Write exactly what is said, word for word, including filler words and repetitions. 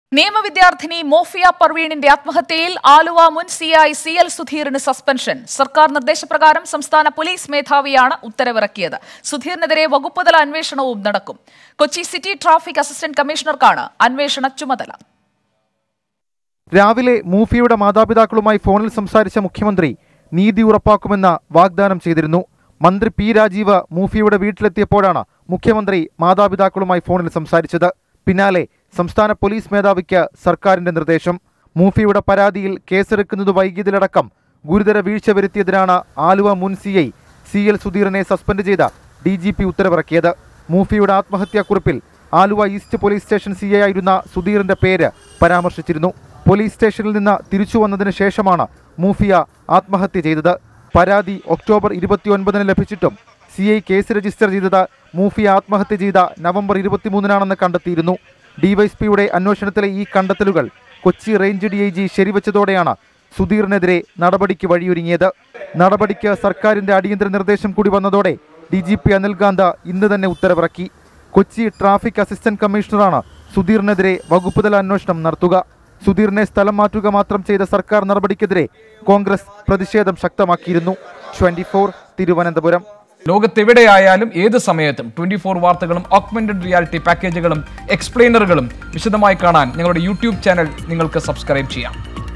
നിയമവിദ്യാർത്ഥിനി മോഫിയ പർവീണിന്റെ ആത്മഹത്യയിൽ ആലുവ മുൻ CI C L സുധീറിന് സസ്പെൻഷൻ. സർക്കാർ നിർദ്ദേശപ്രകാരം സംസ്ഥാന പോലീസ് മേധാവിയാണ് ഉത്തരവിറക്കിയത്. സുധീറിനെതിരെ വകുപ്പുതല അന്വേഷണവും നടക്കും. കൊച്ചി സിറ്റി ട്രാഫിക് അസിസ്റ്റന്റ് കമ്മീഷണർക്കാണ് അന്വേഷണ ചുമതല. രാവിലെ മൂഫിയുടെ മാതാപിതാക്കളുമായി ഫോണിൽ സംസാരിച്ച മുഖ്യമന്ത്രി നീതി ഉറപ്പാക്കുമെന്ന് വാഗ്ദാനം ചെയ്തിരുന്നു. മന്ത്രി പി രാജീവ് മൂഫിയുടെ വീട്ടിലെത്തിയപ്പോഴാണ് മുഖ്യമന്ത്രി മാതാപിതാക്കളുമായി ഫോണിൽ സംസാരിച്ചത്. പിന്നാലെ സംസ്ഥാന പോലീസ് മേധാവിക്ക് സർക്കാരിന്റെ നിർദ്ദേശം. മൂഫിയുടെ പരാതിയിൽ കേസെടുക്കുന്നത് വൈകിയതിലടക്കം ഗുരുതര വീഴ്ച വരുത്തിയതിനാണ് ആലുവ മുൻ സി ഐ സി എൽ സുധീറിനെ സസ്പെൻഡ് ചെയ്ത ഡി ജി പി ഉത്തരവിറക്കിയത്. മൂഫിയുടെ ആത്മഹത്യാക്കുറിപ്പിൽ Aluva east police station C I ആയിരുന്ന സുധീറിന്റെ പേര് പരാമർശിച്ചിരുന്നു. പോലീസ് സ്റ്റേഷനിൽ നിന്ന് തിരിച്ചു വന്നതിന് ശേഷമാണ് മൂഫിയ ആത്മഹത്യ ചെയ്തത്. പരാതി ഒക്ടോബർ ഇരുപത്തിയൊൻപതിന് ലഭിച്ചിട്ടും സി ഐ കേസ് രജിസ്റ്റർ ചെയ്തത് മൂഫിയ ആത്മഹത്യ ചെയ്ത നവംബർ ഇരുപത്തിമൂന്നിനാണെന്ന് കണ്ടെത്തിയിരുന്നു. ഡിവൈഎസ്പിയുടെ അന്വേഷണത്തിലെ ഈ കണ്ടെത്തലുകൾ Kochi range D I G ശരിവച്ചതോടെയാണ് സുധീറിനെതിരെ നടപടിക്ക് വഴിയൊരുങ്ങിയത്. നടപടിക്ക് സർക്കാരിന്റെ അടിയന്തര നിർദ്ദേശം കൂടി വന്നതോടെ ഡി ജി പി അനിൽകാന്ത് ഇന്ന് തന്നെ ഉത്തരവിറക്കി. കൊച്ചി ട്രാഫിക് അസിസ്റ്റന്റ് കമ്മീഷണറാണ് സുധീറിനെതിരെ വകുപ്പുതല അന്വേഷണം നടത്തുക. സുധീറിനെ സ്ഥലം മാറ്റുക മാത്രം ചെയ്ത സർക്കാർ നടപടിക്കെതിരെ കോൺഗ്രസ് പ്രതിഷേധം ശക്തമാക്കിയിരുന്നു. Twenty four Thiruvananthapuram. ലോകത്തെവിടെയായാലും ഏത് സമയത്തും ട്വന്റി ഫോർ വാർത്തകളും ഓഗ്മെന്റഡ് റിയാലിറ്റി പാക്കേജുകളും എക്സ്പ്ലെയിനറുകളും വിശദമായി കാണാൻ ഞങ്ങളുടെ യൂട്യൂബ് ചാനൽ നിങ്ങൾക്ക് സബ്സ്ക്രൈബ് ചെയ്യാം.